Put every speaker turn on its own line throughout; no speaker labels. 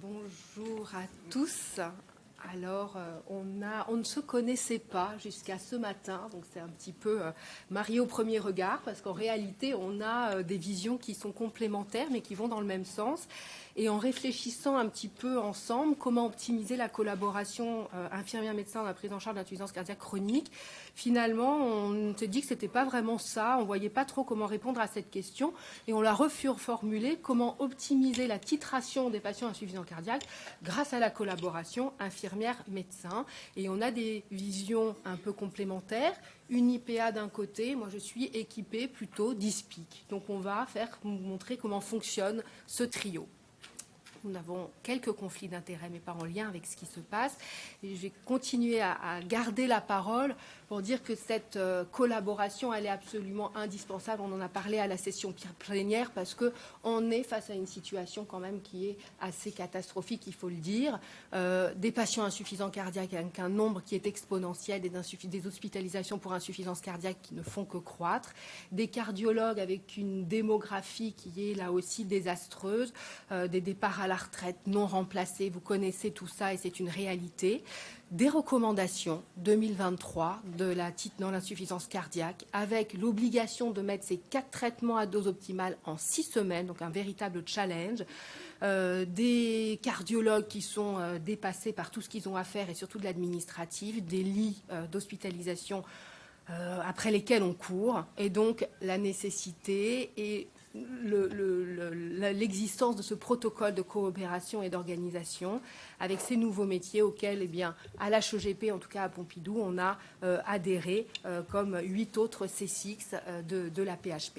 Bonjour à tous. Alors, on ne se connaissait pas jusqu'à ce matin, donc c'est un petit peu marié au premier regard, parce qu'en réalité, on a des visions qui sont complémentaires, mais qui vont dans le même sens. Et en réfléchissant un petit peu ensemble, comment optimiser la collaboration infirmière-médecin dans la prise en charge d'insuffisance cardiaque chronique, finalement, on s'est dit que ce n'était pas vraiment ça, on ne voyait pas trop comment répondre à cette question, et on l'a reformulée, comment optimiser la titration des patients insuffisants cardiaques grâce à la collaboration infirmière-médecin. Et on a des visions un peu complémentaires. Une IPA d'un côté, moi je suis équipée plutôt d'ISPIC. Donc on va vous montrer comment fonctionne ce trio. Nous avons quelques conflits d'intérêts, mais pas en lien avec ce qui se passe. Et je vais continuer à garder la parole pour dire que cette collaboration, elle est absolument indispensable. On en a parlé à la session plénière parce qu'on est face à une situation quand même qui est assez catastrophique, il faut le dire. Des patients insuffisants cardiaques avec un nombre qui est exponentiel, des hospitalisations pour insuffisance cardiaque qui ne font que croître, des cardiologues avec une démographie qui est là aussi désastreuse, des départs à la retraite non remplacés, vous connaissez tout ça et c'est une réalité. Des recommandations 2023 dans l'insuffisance cardiaque avec l'obligation de mettre ces 4 traitements à dose optimale en 6 semaines, donc un véritable challenge. Des cardiologues qui sont dépassés par tout ce qu'ils ont à faire et surtout de l'administratif, des lits d'hospitalisation après lesquels on court, et donc la nécessité et l'existence de ce protocole de coopération et d'organisation avec ces nouveaux métiers auxquels, eh bien, à l'HEGP, en tout cas à Pompidou, on a adhéré comme 8 autres C6 de la PHP.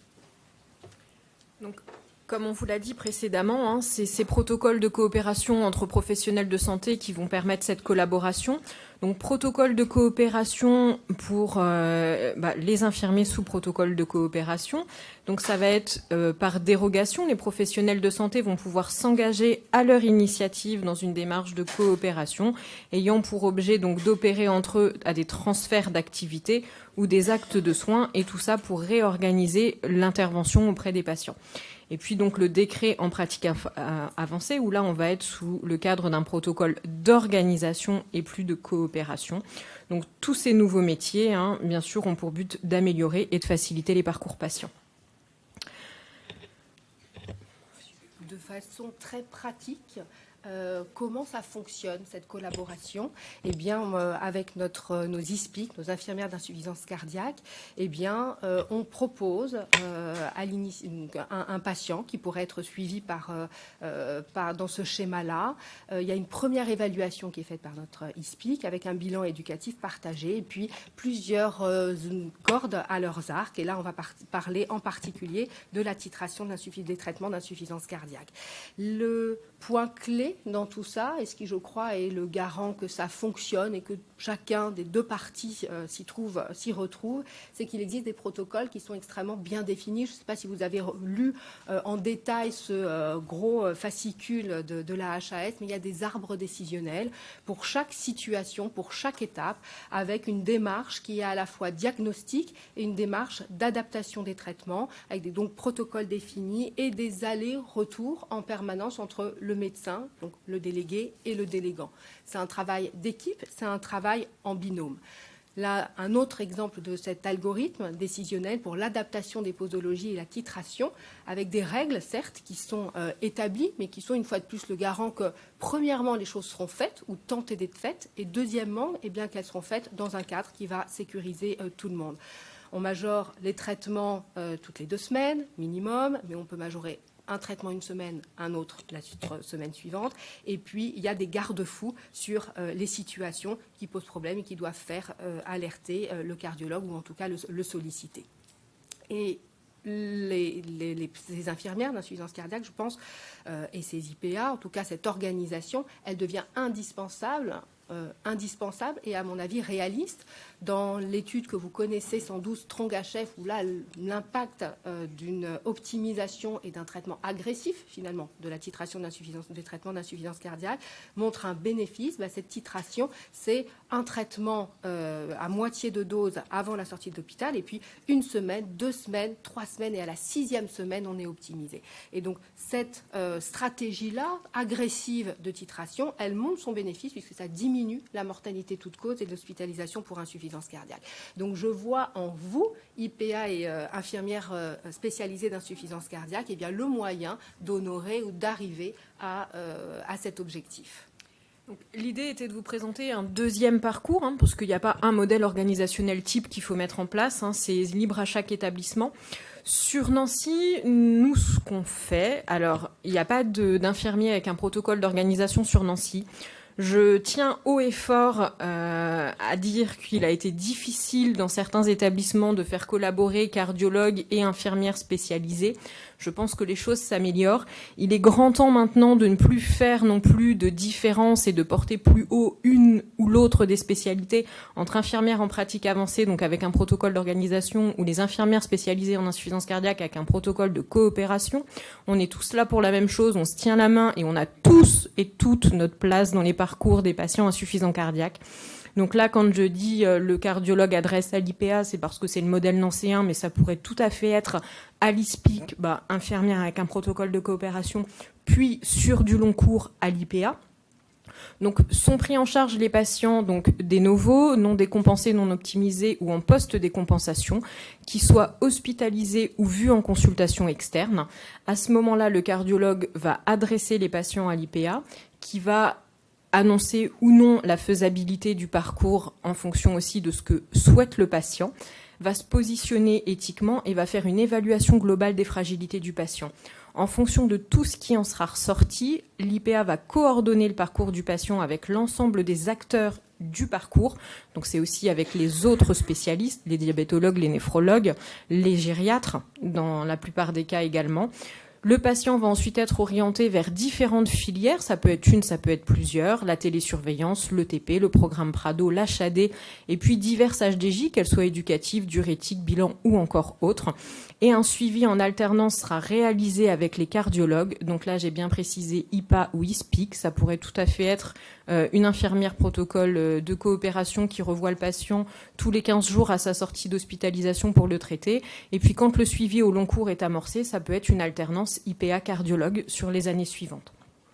Donc, comme on vous l'a dit précédemment, c'est ces protocoles de coopération entre professionnels de santé qui vont permettre cette collaboration. Donc, protocole de coopération pour les infirmiers sous protocole de coopération. Donc, ça va être par dérogation. Les professionnels de santé vont pouvoir s'engager à leur initiative dans une démarche de coopération, ayant pour objet donc d'opérer entre eux à des transferts d'activités ou des actes de soins, et tout ça pour réorganiser l'intervention auprès des patients. Et puis donc le décret en pratique avancée, où là on va être sous le cadre d'un protocole d'organisation et plus de coopération. Donc tous ces nouveaux métiers, bien sûr, ont pour but d'améliorer et de faciliter les parcours patients.
De façon très pratique, comment ça fonctionne, cette collaboration? Eh bien, avec nos ISPIC, nos infirmières d'insuffisance cardiaque, eh bien, on propose un patient qui pourrait être suivi dans ce schéma-là. Il y a une première évaluation qui est faite par notre ISPIC avec un bilan éducatif partagé et puis plusieurs cordes à leurs arcs. Et là, on va parler en particulier de la titration des traitements d'insuffisance cardiaque. Le point clé dans tout ça, et ce qui, je crois, est le garant que ça fonctionne et que chacun des deux parties s'y retrouve, c'est qu'il existe des protocoles qui sont extrêmement bien définis. Je ne sais pas si vous avez lu en détail ce gros fascicule de la HAS, mais il y a des arbres décisionnels pour chaque situation, pour chaque étape, avec une démarche qui est à la fois diagnostique et une démarche d'adaptation des traitements, avec des protocoles définis et des allers-retours en permanence entre le médecin, donc le délégué, et le délégant. C'est un travail d'équipe, c'est un travail en binôme. Là, un autre exemple de cet algorithme décisionnel pour l'adaptation des posologies et la titration, avec des règles, certes, qui sont établies, mais qui sont une fois de plus le garant que, premièrement, les choses seront faites ou tentées d'être faites, et deuxièmement, eh bien, qu'elles seront faites dans un cadre qui va sécuriser tout le monde. On majore les traitements toutes les 2 semaines, minimum, mais on peut majorer un traitement une semaine, un autre la semaine suivante. Et puis, il y a des garde-fous sur les situations qui posent problème et qui doivent faire alerter le cardiologue ou en tout cas le solliciter. Et ces infirmières d'insuffisance cardiaque, je pense, et ces IPA, en tout cas cette organisation, elle devient indispensable indispensable et à mon avis réaliste. Dans l'étude que vous connaissez sans doute, Strong-HF, où là l'impact d'une optimisation et d'un traitement agressif finalement de la titration d'insuffisance, des traitements d'insuffisance cardiaque montre un bénéfice. Cette titration, c'est un traitement à moitié de dose avant la sortie de l'hôpital, et puis 1 semaine, 2 semaines, 3 semaines, et à la 6e semaine, on est optimisé. Et donc cette stratégie-là, agressive de titration, elle montre son bénéfice puisque ça diminue la mortalité toute cause et l'hospitalisation pour insuffisance cardiaque. Donc je vois en vous, IPA et infirmières spécialisées d'insuffisance cardiaque, eh bien, le moyen d'honorer ou d'arriver à cet objectif.
L'idée était de vous présenter un deuxième parcours, parce qu'il n'y a pas un modèle organisationnel type qu'il faut mettre en place, c'est libre à chaque établissement. Sur Nancy, nous, ce qu'on fait, alors il n'y a pas d'infirmier avec un protocole d'organisation sur Nancy. Je tiens haut et fort à dire qu'il a été difficile dans certains établissements de faire collaborer cardiologues et infirmières spécialisées. Je pense que les choses s'améliorent. Il est grand temps maintenant de ne plus faire non plus de différence et de porter plus haut une ou l'autre des spécialités entre infirmières en pratique avancée, donc avec un protocole d'organisation, ou les infirmières spécialisées en insuffisance cardiaque avec un protocole de coopération. On est tous là pour la même chose, on se tient la main et on a tous et toutes notre place dans les parcours des patients insuffisants cardiaques. Donc là, quand je dis le cardiologue adresse à l'IPA, c'est parce que c'est le modèle nancéen, mais ça pourrait tout à fait être à l'ISPIC, infirmière avec un protocole de coopération, puis sur du long cours à l'IPA. Donc sont pris en charge les patients donc des novos, non décompensés, non optimisés ou en post-décompensation, qui soient hospitalisés ou vus en consultation externe. À ce moment-là, le cardiologue va adresser les patients à l'IPA, qui va annoncer ou non la faisabilité du parcours en fonction aussi de ce que souhaite le patient, va se positionner éthiquement et va faire une évaluation globale des fragilités du patient. En fonction de tout ce qui en sera ressorti, l'IPA va coordonner le parcours du patient avec l'ensemble des acteurs du parcours. Donc c'est aussi avec les autres spécialistes, les diabétologues, les néphrologues, les gériatres, dans la plupart des cas également. Le patient va ensuite être orienté vers différentes filières, ça peut être une, ça peut être plusieurs, la télésurveillance, l'ETP, le programme Prado, l'HAD, et puis diverses HDJ, qu'elles soient éducatives, diurétiques, bilan ou encore autres. Et un suivi en alternance sera réalisé avec les cardiologues. Donc là, j'ai bien précisé IPA ou ISPIC, ça pourrait tout à fait être une infirmière protocole de coopération qui revoit le patient tous les 15 jours à sa sortie d'hospitalisation pour le traiter. Et puis quand le suivi au long cours est amorcé, ça peut être une alternance IPA cardiologue sur les années suivantes.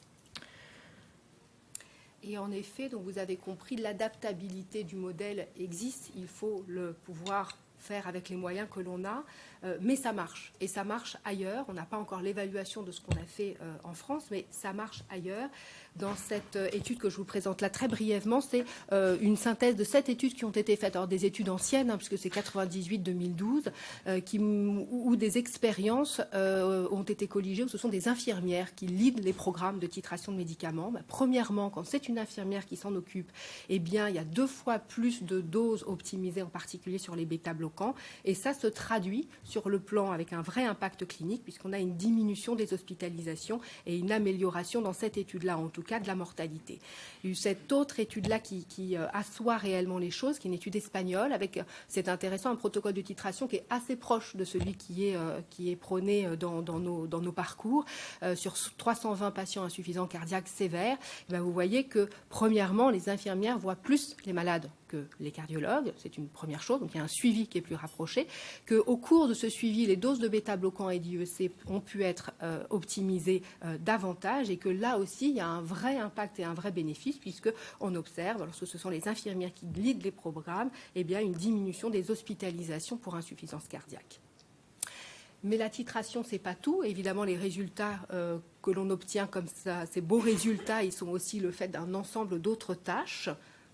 Et en effet, donc vous avez compris, l'adaptabilité du modèle existe. Il faut le pouvoir faire avec les moyens que l'on a, mais ça marche. Et ça marche ailleurs. On n'a pas encore l'évaluation de ce qu'on a fait en France, mais ça marche ailleurs. Dans cette étude que je vous présente là très brièvement, c'est une synthèse de 7 études qui ont été faites. Alors des études anciennes, puisque c'est 98-2012, où des expériences ont été colligées, où ce sont des infirmières qui leadent les programmes de titration de médicaments. Premièrement, quand c'est une infirmière qui s'en occupe, eh bien, il y a 2 fois plus de doses optimisées, en particulier sur les bêta-bloquants. Et ça se traduit sur le plan avec un vrai impact clinique, puisqu'on a une diminution des hospitalisations et une amélioration dans cette étude-là, en tout cas de la mortalité. Il y a eu cette autre étude-là qui assoit réellement les choses, qui est une étude espagnole, avec, c'est intéressant, un protocole de titration qui est assez proche de celui qui est prôné dans nos parcours. Sur 320 patients insuffisants cardiaques sévères, vous voyez que, premièrement, les infirmières voient plus les malades que les cardiologues, c'est une première chose, donc il y a un suivi qui est plus rapproché, qu'au cours de ce suivi, les doses de bêta-bloquants et d'IEC ont pu être optimisées davantage, et que là aussi, il y a un vrai impact et un vrai bénéfice, puisqu'on observe, lorsque ce sont les infirmières qui leadent les programmes, eh bien, une diminution des hospitalisations pour insuffisance cardiaque. Mais la titration, ce n'est pas tout. Évidemment, les résultats que l'on obtient comme ça, ces beaux résultats, ils sont aussi le fait d'un ensemble d'autres tâches.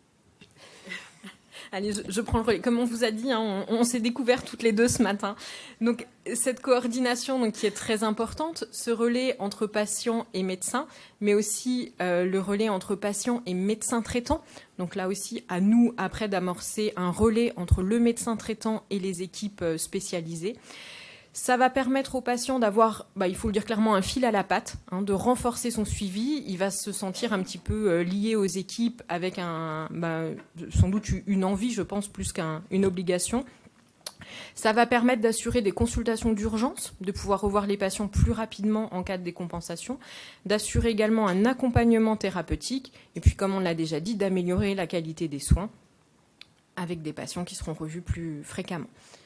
Allez, je prends le relais. Comme on vous a dit, on s'est découvert toutes les deux ce matin. Donc, cette coordination donc, qui est très importante, ce relais entre patients et médecins, mais aussi le relais entre patients et médecins traitants. Donc là aussi, à nous, après, d'amorcer un relais entre le médecin traitant et les équipes spécialisées. Ça va permettre au patient d'avoir, il faut le dire clairement, un fil à la patte, de renforcer son suivi. Il va se sentir un petit peu lié aux équipes avec sans doute une envie, je pense, plus qu'une obligation. Ça va permettre d'assurer des consultations d'urgence, de pouvoir revoir les patients plus rapidement en cas de décompensation, d'assurer également un accompagnement thérapeutique, et puis, comme on l'a déjà dit, d'améliorer la qualité des soins avec des patients qui seront revus plus fréquemment.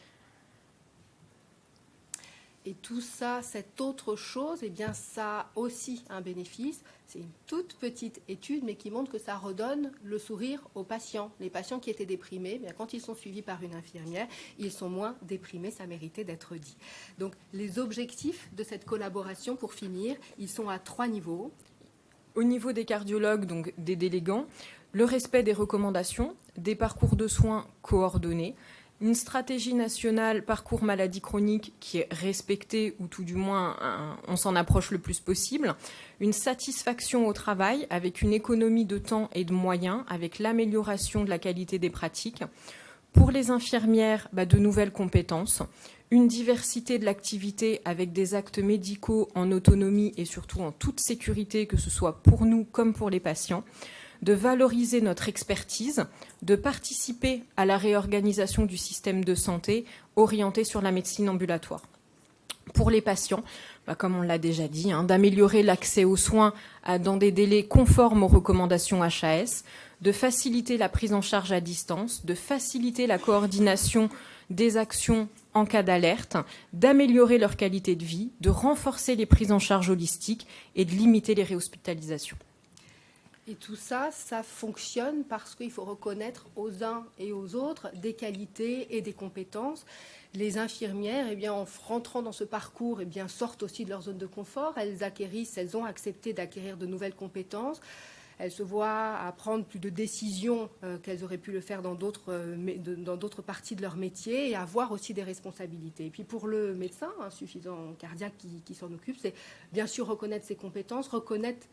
Et tout ça, cette autre chose, eh bien, ça a aussi un bénéfice. C'est une toute petite étude, mais qui montre que ça redonne le sourire aux patients. Les patients qui étaient déprimés, bien, quand ils sont suivis par une infirmière, ils sont moins déprimés, ça méritait d'être dit. Donc, les objectifs de cette collaboration, pour finir, ils sont à 3 niveaux.
Au niveau des cardiologues, donc des délégants, le respect des recommandations, des parcours de soins coordonnés, une stratégie nationale parcours maladie chronique qui est respectée, ou tout du moins on s'en approche le plus possible, une satisfaction au travail avec une économie de temps et de moyens, avec l'amélioration de la qualité des pratiques. Pour les infirmières, de nouvelles compétences, une diversité de l'activité avec des actes médicaux en autonomie et surtout en toute sécurité, que ce soit pour nous comme pour les patients, de valoriser notre expertise, de participer à la réorganisation du système de santé orienté sur la médecine ambulatoire. Pour les patients, comme on l'a déjà dit, d'améliorer l'accès aux soins dans des délais conformes aux recommandations HAS, de faciliter la prise en charge à distance, de faciliter la coordination des actions en cas d'alerte, d'améliorer leur qualité de vie, de renforcer les prises en charge holistiques et de limiter les réhospitalisations.
Et tout ça, ça fonctionne parce qu'il faut reconnaître aux uns et aux autres des qualités et des compétences. Les infirmières, en rentrant dans ce parcours, sortent aussi de leur zone de confort. Elles ont accepté d'acquérir de nouvelles compétences. Elles se voient à prendre plus de décisions qu'elles auraient pu le faire dans d'autres parties de leur métier et avoir aussi des responsabilités. Et puis pour le médecin, insuffisant cardiaque qui s'en occupe, c'est bien sûr reconnaître ses compétences, reconnaître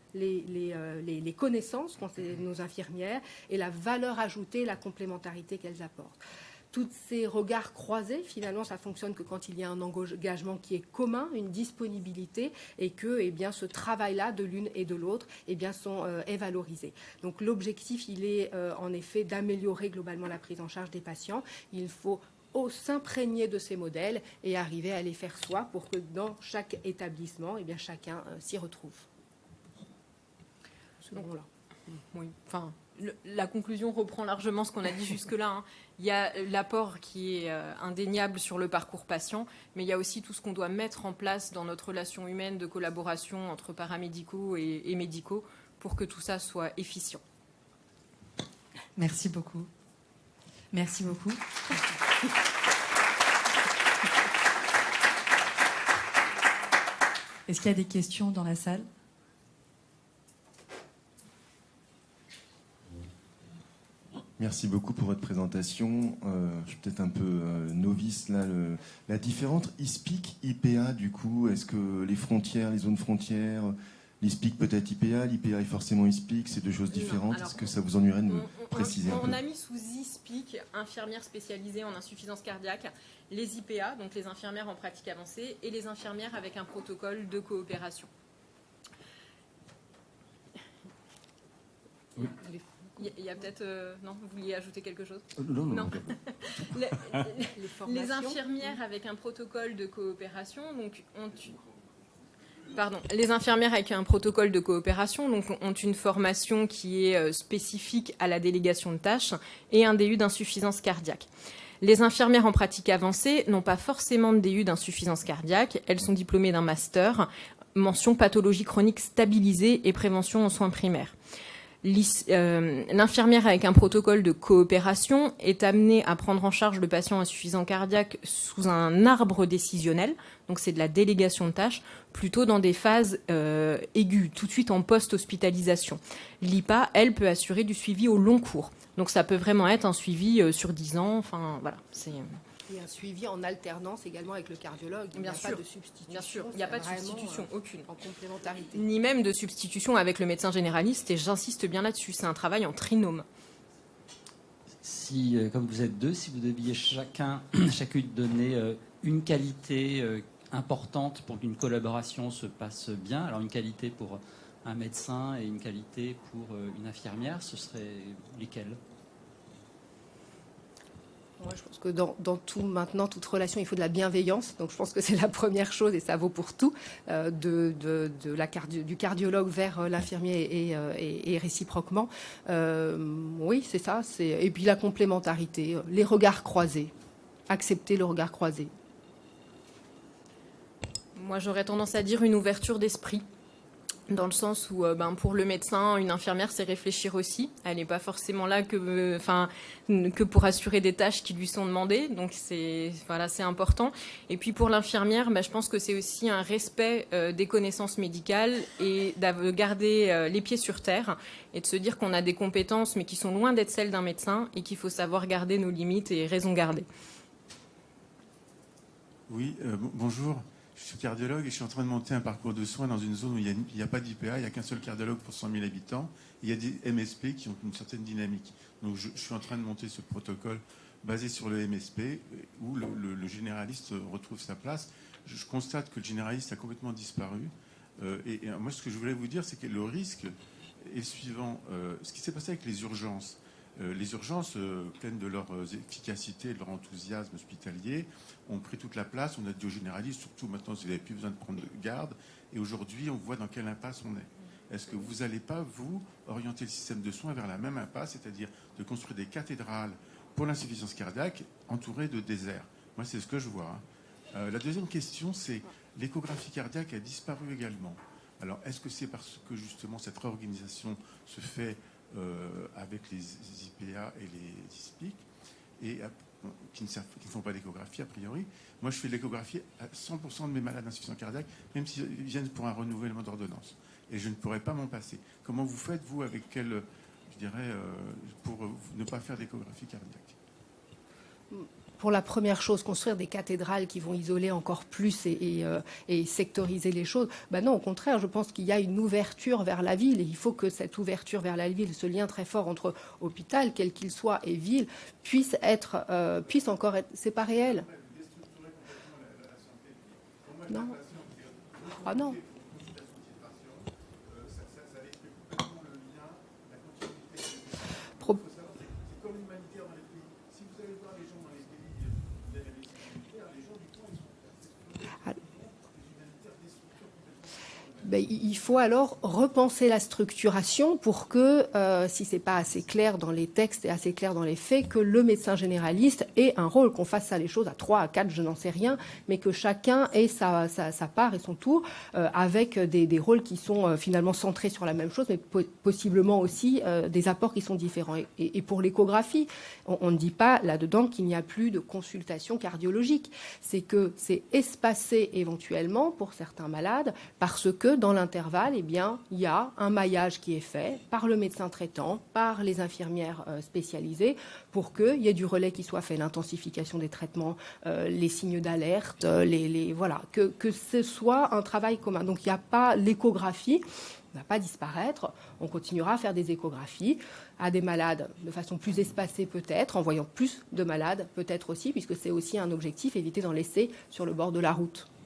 les connaissances qu'ont nos infirmières et la valeur ajoutée, la complémentarité qu'elles apportent. Tous ces regards croisés, finalement, ça fonctionne que quand il y a un engagement qui est commun, une disponibilité, et que ce travail-là de l'une et de l'autre est valorisé. Donc l'objectif, il est en effet d'améliorer globalement la prise en charge des patients. Il faut s'imprégner de ces modèles et arriver à les faire soi pour que dans chaque établissement, chacun s'y retrouve.
Là. Oui, la conclusion reprend largement ce qu'on a dit jusque-là. Il y a l'apport qui est indéniable sur le parcours patient, mais il y a aussi tout ce qu'on doit mettre en place dans notre relation humaine de collaboration entre paramédicaux et médicaux pour que tout ça soit efficient.
Merci beaucoup. Merci beaucoup. Est-ce qu'il y a des questions dans la salle ?
Merci beaucoup pour votre présentation. Je suis peut-être un peu novice là. La différence ISPIC, IPA, du coup, est-ce que les frontières, les zones frontières, l'ISPIC peut-être IPA, l'IPA est forcément ISPIC, c'est deux choses différentes. Est-ce que ça vous ennuierait de me préciser un peu ?
On a mis sous ISPIC, infirmières spécialisées en insuffisance cardiaque, les IPA, donc les infirmières en pratique avancée, et les infirmières avec un protocole de coopération.
Oui.
Il y a peut-être... non, vous vouliez ajouter quelque chose ?
Non.
Les infirmières avec un protocole de coopération les infirmières avec un protocole de coopération ont une formation qui est spécifique à la délégation de tâches et un DU d'insuffisance cardiaque. Les infirmières en pratique avancée n'ont pas forcément de DU d'insuffisance cardiaque. Elles sont diplômées d'un master, mention pathologie chronique stabilisée et prévention en soins primaires. L'infirmière avec un protocole de coopération est amenée à prendre en charge le patient insuffisant cardiaque sous un arbre décisionnel, donc c'est de la délégation de tâches, plutôt dans des phases aiguës, tout de suite en post-hospitalisation. L'IPA, elle, peut assurer du suivi au long cours. Donc ça peut vraiment être un suivi sur 10 ans, voilà, c'est...
Et un suivi en alternance également avec le cardiologue. Il n'y a pas de substitution.
Bien sûr, il n'y a pas de substitution, aucune.
En complémentarité.
Ni même de substitution avec le médecin généraliste, et j'insiste bien là-dessus, c'est un travail en trinôme.
Si, comme vous êtes deux, si vous deviez chacune donner une qualité importante pour qu'une collaboration se passe bien. Alors une qualité pour un médecin et une qualité pour une infirmière, ce seraient lesquelles ?
Moi, je pense que dans maintenant, toute relation, il faut de la bienveillance. Donc, je pense que c'est la première chose, et ça vaut pour tout, du cardiologue vers l'infirmier et réciproquement. Oui, c'est ça. Et puis la complémentarité, les regards croisés. Accepter le regard croisé.
Moi, j'aurais tendance à dire une ouverture d'esprit. Dans le sens où, pour le médecin, une infirmière, c'est réfléchir aussi. Elle n'est pas forcément là que pour assurer des tâches qui lui sont demandées. Donc, c'est important. Et puis, pour l'infirmière, je pense que c'est aussi un respect des connaissances médicales et de garder les pieds sur terre et de se dire qu'on a des compétences, mais qui sont loin d'être celles d'un médecin et qu'il faut savoir garder nos limites et raison garder.
Oui, bonjour. Je suis cardiologue et je suis en train de monter un parcours de soins dans une zone où il n'y a pas d'IPA, il n'y a qu'un seul cardiologue pour 100 000 habitants. Et il y a des MSP qui ont une certaine dynamique. Donc je suis en train de monter ce protocole basé sur le MSP où le généraliste retrouve sa place. Je constate que le généraliste a complètement disparu. Et moi, ce que je voulais vous dire, c'est que le risque est le suivant. Ce qui s'est passé avec les urgences. Les urgences, pleines de leur efficacité, de leur enthousiasme hospitalier, ont pris toute la place. On a dit aux généralistes, surtout maintenant, vous n'avez plus besoin de prendre de garde. Et aujourd'hui, on voit dans quelle impasse on est. Est-ce que vous n'allez pas, vous, orienter le système de soins vers la même impasse, c'est-à-dire de construire des cathédrales pour l'insuffisance cardiaque entourées de déserts? Moi, c'est ce que je vois. La deuxième question, c'est l'échographie cardiaque a disparu également. Alors, est-ce que c'est parce que, justement, cette réorganisation se fait avec les IPA et les ISPIC, et qui ne font pas d'échographie a priori. Moi, je fais de l'échographie à 100% de mes malades insuffisants cardiaques, même s'ils viennent pour un renouvellement d'ordonnance. Et je ne pourrais pas m'en passer. Comment vous faites, vous, avec quel, pour ne pas faire d'échographie cardiaque?
Pour la première chose, construire des cathédrales qui vont isoler encore plus et sectoriser les choses, non, au contraire, je pense qu'il y a une ouverture vers la ville et il faut que cette ouverture vers la ville, ce lien très fort entre hôpital, quel qu'il soit, et ville, puisse encore être... C'est pas réel. Non. Ah non. Il faut alors repenser la structuration pour que, si ce n'est pas assez clair dans les textes et assez clair dans les faits, que le médecin généraliste ait un rôle, qu'on fasse ça les choses à 3, à 4, je n'en sais rien, mais que chacun ait sa part et son tour, avec des rôles qui sont finalement centrés sur la même chose, mais possiblement aussi des apports qui sont différents. Et pour l'échographie, on ne dit pas là-dedans qu'il n'y a plus de consultation cardiologique. C'est que c'est espacé éventuellement pour certains malades parce que dans l'intervalle, il y a un maillage qui est fait par le médecin traitant, par les infirmières spécialisées, pour qu'il y ait du relais qui soit fait, l'intensification des traitements, les signes d'alerte, que ce soit un travail commun. Donc il n'y a pas l'échographie, ne va pas disparaître. On continuera à faire des échographies à des malades de façon plus espacée peut-être, en voyant plus de malades peut-être aussi, puisque c'est aussi un objectif, éviter d'en laisser sur le bord de la route.